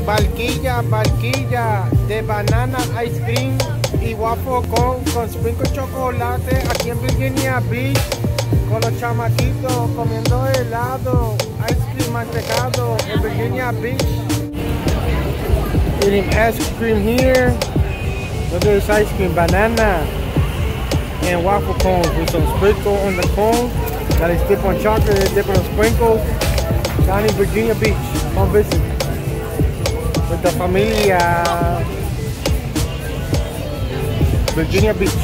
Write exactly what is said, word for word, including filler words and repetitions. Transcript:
barquilla, barquilla de banana ice cream y waffle cone con sprinkle chocolate aquí en Virginia Beach con los chamaquitos comiendo helado, ice cream mantecado en Virginia Beach. Eating ice cream here. Look at this ice cream, banana and waffle cones with some sprinkle on the cone. That is dip on chocolate, they dip on sprinkles. Down in Virginia Beach. Come visit with the familia. Virginia Beach.